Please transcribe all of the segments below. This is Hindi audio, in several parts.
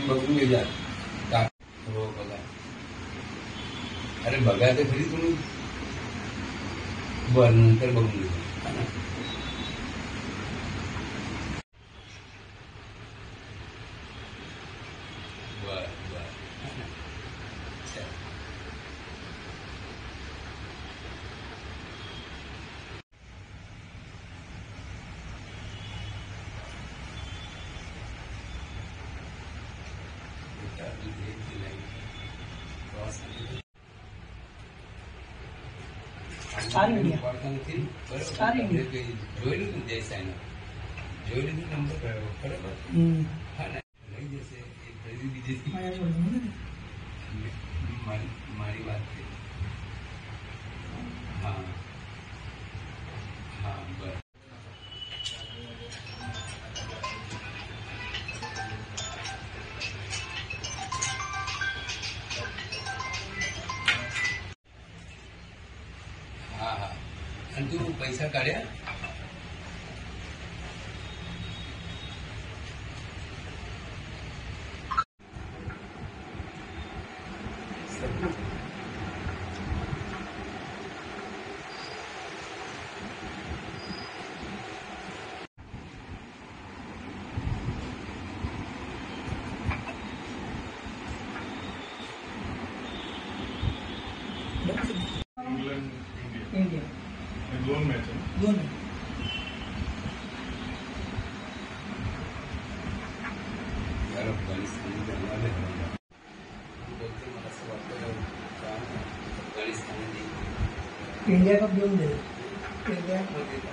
बघून गेला हो बघा. अरे बघा तर खरी तुम्ही. बर नंतर बघून घेऊ. बर बर. स्टार इंडिया स्टार इंडिया જોયેલું ને જય સાઈના જોયેલું નંબર બરાબર. હા ને લઈ જશે એ ખરીદી બીજી મારી વાત છે. હા હા બરાબર. હા હા અને તું પૈસા કાઢ્યા. इंडिया दोन मॅच दोन इंडिया कप घेऊन दे. इंडिया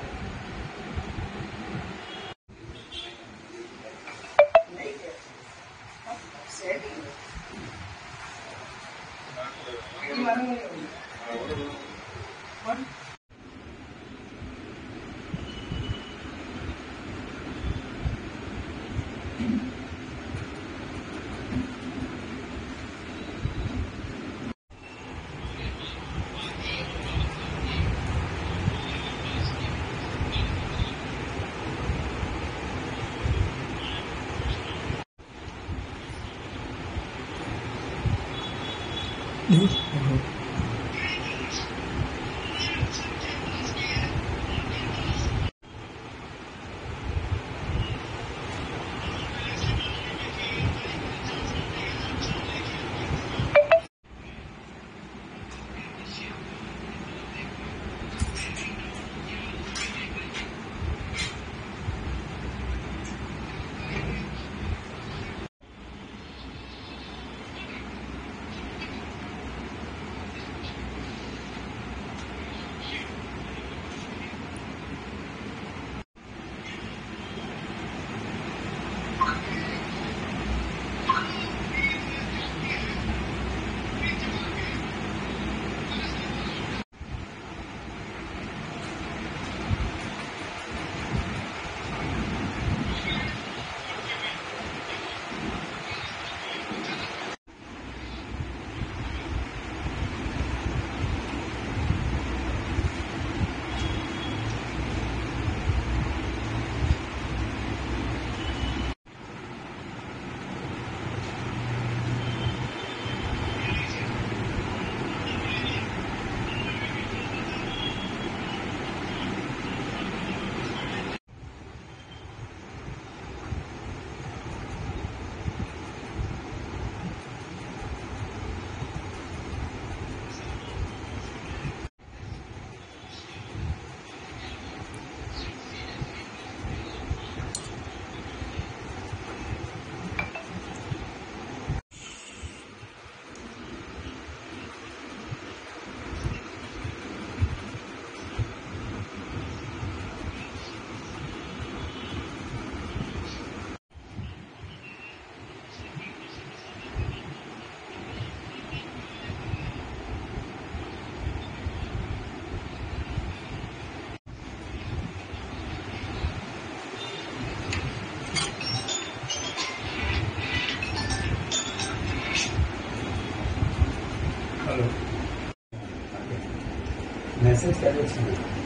मैसेज કર્યો છે.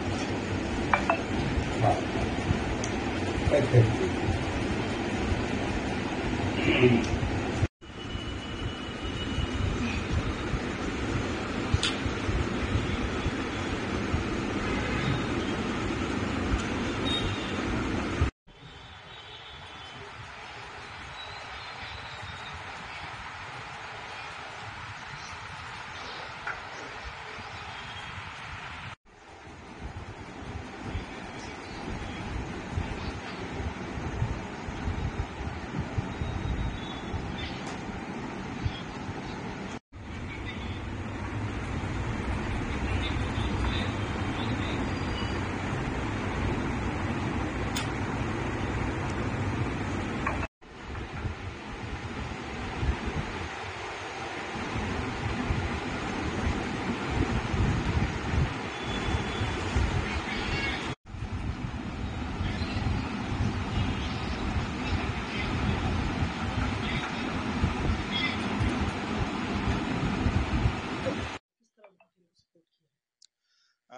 હા કઈ કરી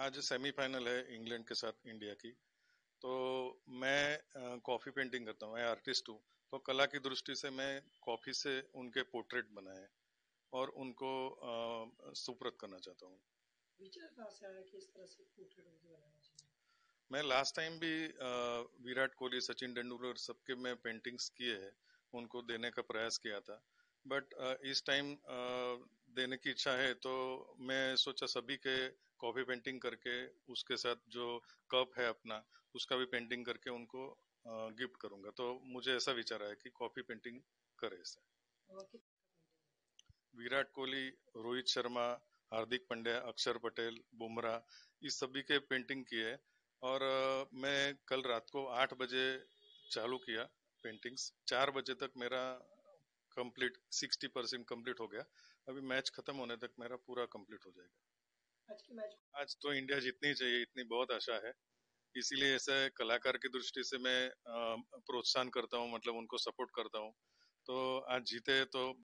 आज सेमीफाइनल है इंग्लैंड के साथ इंडिया की। तो मैं कॉफी पेंटिंग करता हूँ, मैं आर्टिस्ट हूँ। तो कला की दृष्टि से मैं कॉफी से उनके पोर्ट्रेट बनाए और उनको सुप्रत करना चाहता हूँ। विचार कहाँ से आया कि इस तरह से पोर्ट्रेट उनकी बनाना चाहिए? मैं लास्ट टाइम भी विराट कोहली, सचिन तेंदुलकर सबके मैं पेंटिंग्स किए हैं, उनको देने का प्रयास किया था। बट इस टाइम देने की इच्छा है, तो मैं सोचा सभी के कॉफी पेंटिंग करके उसके साथ जो कप है अपना, उसका भी पेंटिंग करके उनको गिफ्ट करूंगा। तो मुझे ऐसा विचार आया कि कॉफी पेंटिंग करे इसे। और कि विराट कोहली, रोहित शर्मा, हार्दिक पांड्या, अक्षर पटेल, बुमराह, इस सभी के पेंटिंग किए। और मैं कल रात को 8 बजे चालू किया पेंटिंग्स। 4 बजे तक मेरा कंप्लीट 60% कंप्लीट हो गया। अभी मैच खत्म होने तक मेरा पूरा कंप्लीट हो जाएगा। आज के मैच आज तो इंडिया जीतनी चाहिए, इतनी बहुत आशा है। इसीलिए ऐसे कलाकार की दृष्टि से मैं प्रोत्साहन करता हूँ, मतलब उनको सपोर्ट करता हूँ। तो आज जीते तो